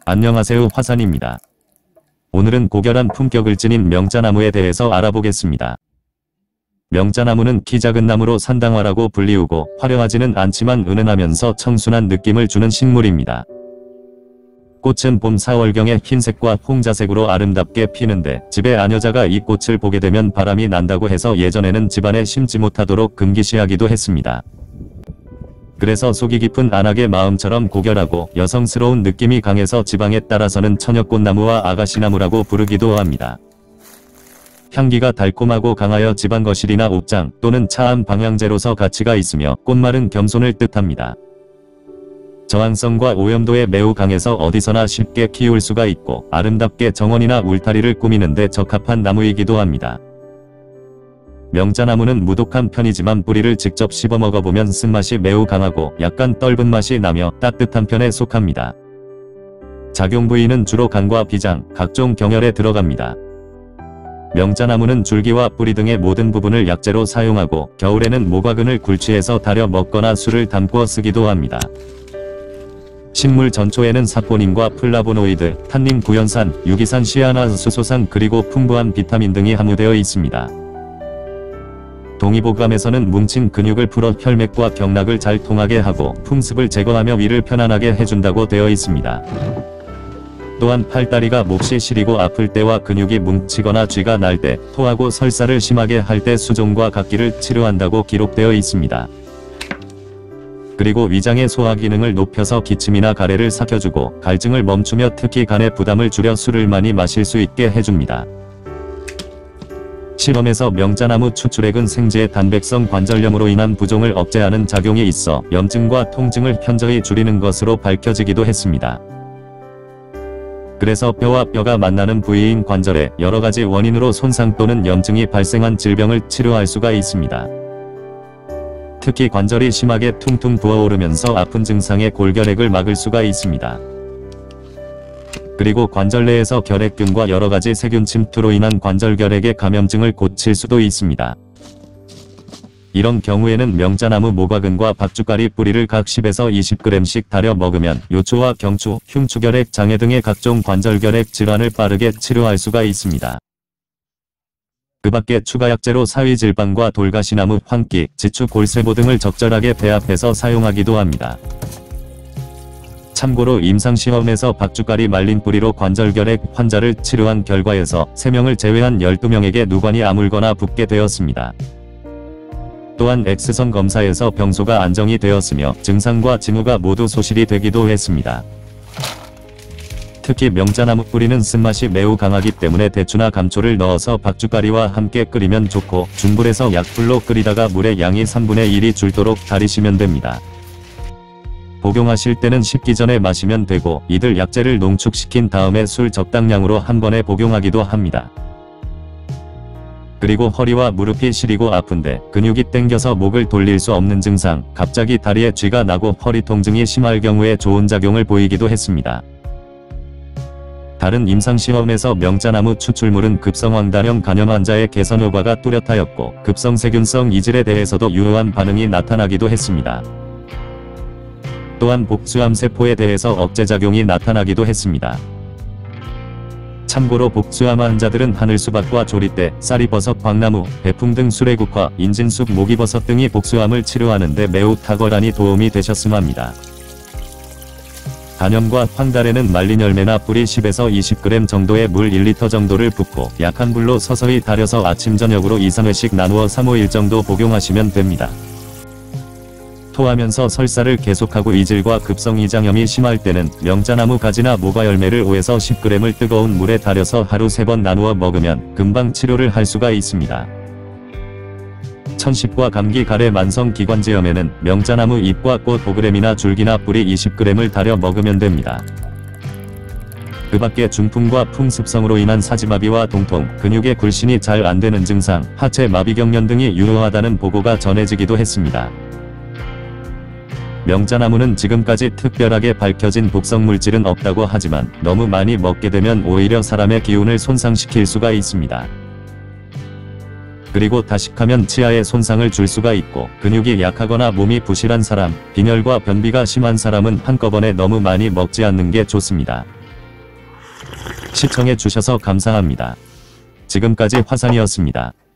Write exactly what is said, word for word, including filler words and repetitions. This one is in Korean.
안녕하세요, 화산입니다. 오늘은 고결한 품격을 지닌 명자나무에 대해서 알아보겠습니다. 명자나무는 키 작은 나무로 산당화라고 불리우고 화려하지는 않지만 은은하면서 청순한 느낌을 주는 식물입니다. 꽃은 봄 사월경에 흰색과 홍자색으로 아름답게 피는데 집의 아녀자가 이 꽃을 보게 되면 바람이 난다고 해서 예전에는 집안에 심지 못하도록 금기시하기도 했습니다. 그래서 속이 깊은 안악의 마음처럼 고결하고 여성스러운 느낌이 강해서 지방에 따라서는 처녀꽃나무와 아가씨나무라고 부르기도 합니다. 향기가 달콤하고 강하여 집안 거실이나 옷장 또는 차암 방향제로서 가치가 있으며 꽃말은 겸손을 뜻합니다. 저항성과 오염도에 매우 강해서 어디서나 쉽게 키울 수가 있고 아름답게 정원이나 울타리를 꾸미는데 적합한 나무이기도 합니다. 명자나무는 무독한 편이지만 뿌리를 직접 씹어 먹어보면 쓴맛이 매우 강하고 약간 떫은 맛이 나며 따뜻한 편에 속합니다. 작용 부위는 주로 간과 비장, 각종 경혈에 들어갑니다. 명자나무는 줄기와 뿌리 등의 모든 부분을 약재로 사용하고 겨울에는 모과근을 굴치해서 달여 먹거나 술을 담궈 쓰기도 합니다. 식물 전초에는 사포닌과 플라보노이드, 탄닌, 구연산, 유기산, 시아나수소산 그리고 풍부한 비타민 등이 함유되어 있습니다. 동의보감에서는 뭉친 근육을 풀어 혈맥과 경락을 잘 통하게 하고 풍습을 제거하며 위를 편안하게 해준다고 되어 있습니다. 또한 팔다리가 몹시 시리고 아플 때와 근육이 뭉치거나 쥐가 날 때, 토하고 설사를 심하게 할 때 수종과 각기를 치료한다고 기록되어 있습니다. 그리고 위장의 소화 기능을 높여서 기침이나 가래를 삭혀주고 갈증을 멈추며 특히 간의 부담을 줄여 술을 많이 마실 수 있게 해줍니다. 실험에서 명자나무 추출액은 생지의 단백성 관절염으로 인한 부종을 억제하는 작용이 있어 염증과 통증을 현저히 줄이는 것으로 밝혀지기도 했습니다. 그래서 뼈와 뼈가 만나는 부위인 관절에 여러가지 원인으로 손상 또는 염증이 발생한 질병을 치료할 수가 있습니다. 특히 관절이 심하게 퉁퉁 부어오르면서 아픈 증상의 골결핵을 막을 수가 있습니다. 그리고 관절 내에서 결핵균과 여러가지 세균 침투로 인한 관절결핵의 감염증을 고칠 수도 있습니다. 이런 경우에는 명자나무 모과근과 박주가리 뿌리를 각 십에서 이십 그램씩 달여 먹으면 요초와 경추, 흉추결핵, 장애 등의 각종 관절결핵 질환을 빠르게 치료할 수가 있습니다. 그 밖에 추가약재로 사위질방과 돌가시나무, 황기, 지추, 골쇠보 등을 적절하게 배합해서 사용하기도 합니다. 참고로 임상시험에서 박주가리 말린 뿌리로 관절결핵 환자를 치료한 결과에서 세 명을 제외한 열두 명에게 누관이 아물거나 붓게 되었습니다. 또한 엑스선 검사에서 병소가 안정이 되었으며 증상과 징후가 모두 소실이 되기도 했습니다. 특히 명자나무 뿌리는 쓴맛이 매우 강하기 때문에 대추나 감초를 넣어서 박주가리와 함께 끓이면 좋고 중불에서 약불로 끓이다가 물의 양이 삼분의 일이 줄도록 달이시면 됩니다. 복용하실 때는 식기 전에 마시면 되고 이들 약재를 농축시킨 다음에 술 적당량으로 한 번에 복용하기도 합니다. 그리고 허리와 무릎이 시리고 아픈데 근육이 땡겨서 목을 돌릴 수 없는 증상, 갑자기 다리에 쥐가 나고 허리 통증이 심할 경우에 좋은 작용을 보이기도 했습니다. 다른 임상시험에서 명자나무 추출물은 급성황달형 간염 환자의 개선 효과가 뚜렷하였고 급성세균성 이질에 대해서도 유효한 반응이 나타나기도 했습니다. 또한 복수암 세포에 대해서 억제작용이 나타나기도 했습니다. 참고로 복수암 환자들은 하늘수박과 조리대, 쌀이버섯, 광나무, 배풍 등 수레국화, 인진숙, 모기버섯 등이 복수암을 치료하는데 매우 탁월하니 도움이 되셨음 합니다. 간염과 황달에는 말린 열매나 뿌리 십에서 이십 그램 정도의 물 일 리터 정도를 붓고 약한 불로 서서히 달여서 아침 저녁으로 이, 삼 회씩 나누어 삼, 오 일 정도 복용하시면 됩니다. 토하면서 설사를 계속하고 이질과 급성이장염이 심할 때는 명자나무 가지나 모과 열매를 오에서 십 그램을 뜨거운 물에 달여서 하루 세 번 나누어 먹으면 금방 치료를 할 수가 있습니다. 천식과 감기, 가래, 만성 기관지염에는 명자나무 잎과 꽃 오 그램이나 줄기나 뿌리 이십 그램을 달여 먹으면 됩니다. 그 밖에 중풍과 풍습성으로 인한 사지마비와 동통, 근육의 굴신이 잘 안되는 증상, 하체 마비경련 등이 유효하다는 보고가 전해지기도 했습니다. 명자나무는 지금까지 특별하게 밝혀진 독성물질은 없다고 하지만 너무 많이 먹게 되면 오히려 사람의 기운을 손상시킬 수가 있습니다. 그리고 다식하면 치아에 손상을 줄 수가 있고 근육이 약하거나 몸이 부실한 사람, 빈혈과 변비가 심한 사람은 한꺼번에 너무 많이 먹지 않는 게 좋습니다. 시청해 주셔서 감사합니다. 지금까지 화산이었습니다.